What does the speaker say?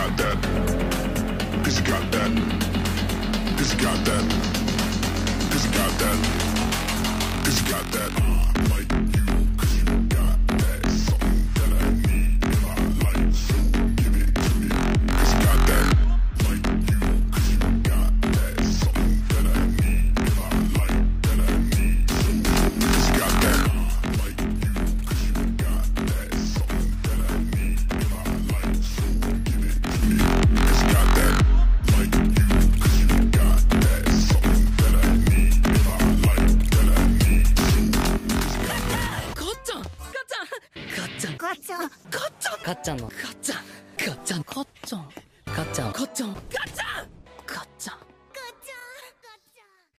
got that. Cause you got that. Cause you got that. Cause you got that. Cause you got that. Like you, cause you got that. Something that I need in my life. So give it to me. Cause you got that. Like you, cause you got that. Something that I need in my life. That I need. So cause you got that. Like you, cause you got that. Something that I need in my life. So give it to me. Cause you got that. Like you, cause you got that. Something that I need in my life. That I need. So cause you got that. かっちゃんかっちゃんかっちゃんかっちゃんかっちゃんのかっちゃんかっちゃんかっちゃんかっちゃんかっちゃんかっちゃん